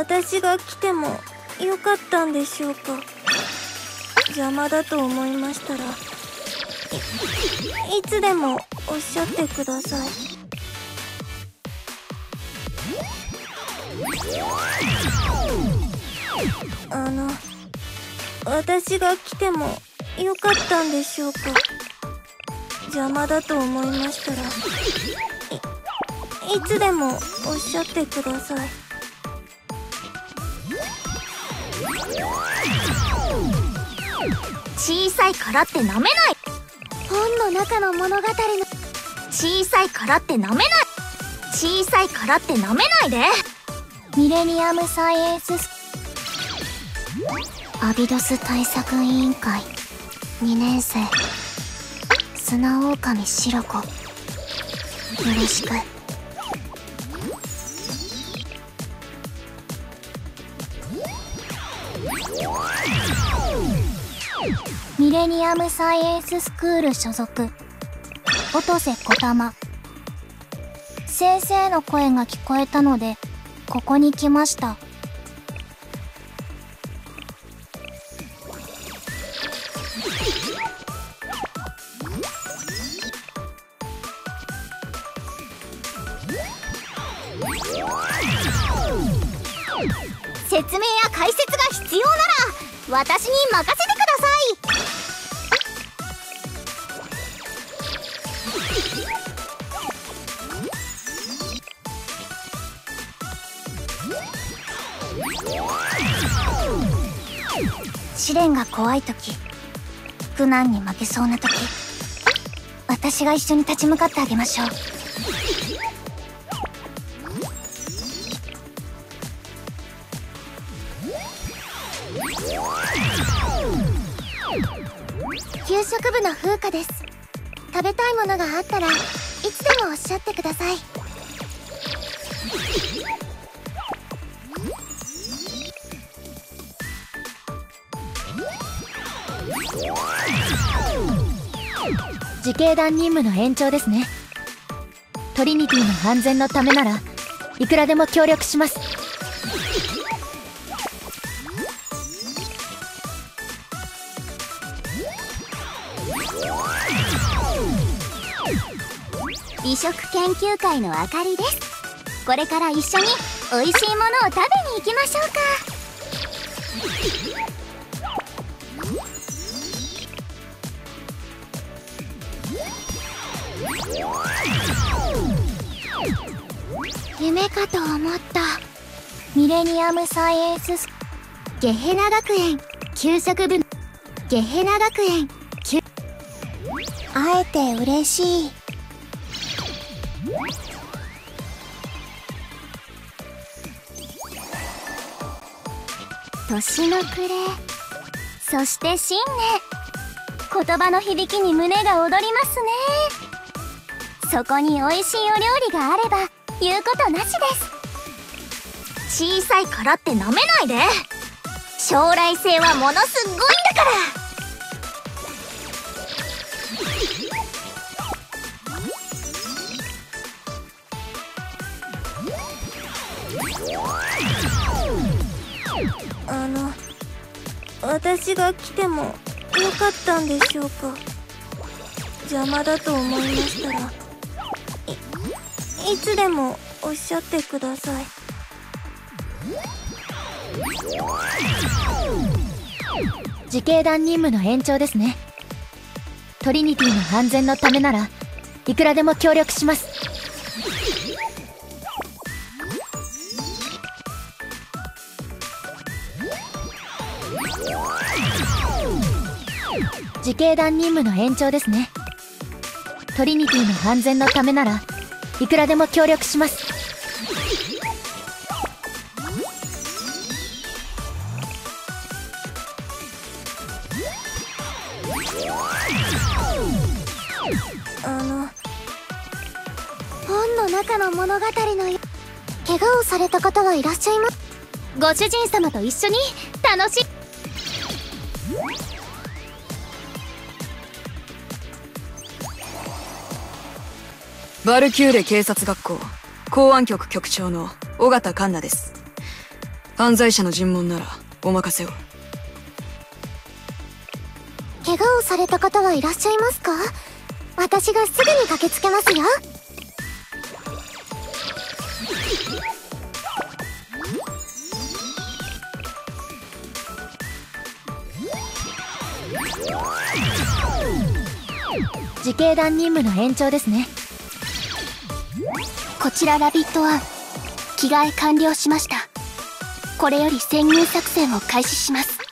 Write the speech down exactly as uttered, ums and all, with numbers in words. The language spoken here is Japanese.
私が来てもよかったんでしょうか。邪魔だと思いましたら い, いつでもおっしゃってください。あの私が来てもよかったんでしょうか。邪魔だと思いましたら い, いつでもおっしゃってください。 小さいからってなめない。本の中の物語の小さいからってなめない。小さいからってなめないで。ミレニアムサイエンススアビドス対策委員会にねん生砂狼シロコ、よろしく。ミレニアムサイエンススクール所属音瀬小玉。先生の声が聞こえたのでここに来ました。説明や解説が必要なら私に任せてください。試練が怖い時、苦難に負けそうな時、私が一緒に立ち向かってあげましょう。給食部の風花です。食べたいものがあったらいつでもおっしゃってください。 自警団任務の延長ですね。トリニティの安全のためならいくらでも協力します。 美食研究会のあかりです。これから一緒に美味しいものを食べに行きましょうか。夢かと思った。ミレニアムサイエンススゲヘナ学園給食部ゲヘナ学園給会えて嬉しい。年の暮れ、そして新年、言葉の響きに胸が躍りますね。そこに美味しいお料理があれば言うことなしです。小さいからってなめないで。将来性はものすっごいんだから。 あの私が来てもよかったんでしょうか。邪魔だと思いましたら い, いつでもおっしゃってください。 自警団任務の延長ですね。トリニティの安全のためならいくらでも協力します。自警団任務の延長ですね。トリニティの安全のためならいくらでも協力します。 あの本の中の物語のよ怪我をされた方がいらっしゃいます。ご主人様と一緒に楽しバルキューレ警察学校公安局局長の尾形環奈です。 犯罪者の尋問ならお任せを。 怪我をされた方はいらっしゃいますか？私がすぐに駆けつけますよ。 自警団任務の延長ですね。 こちらラビットワン、着替え完了しました。これより潜入作戦を開始します。